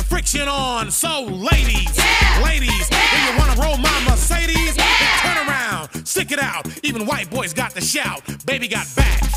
friction on. So ladies, ladies, if you wanna roll my Mercedes, then turn around, stick it out. Even white boys got to shout. Baby got back,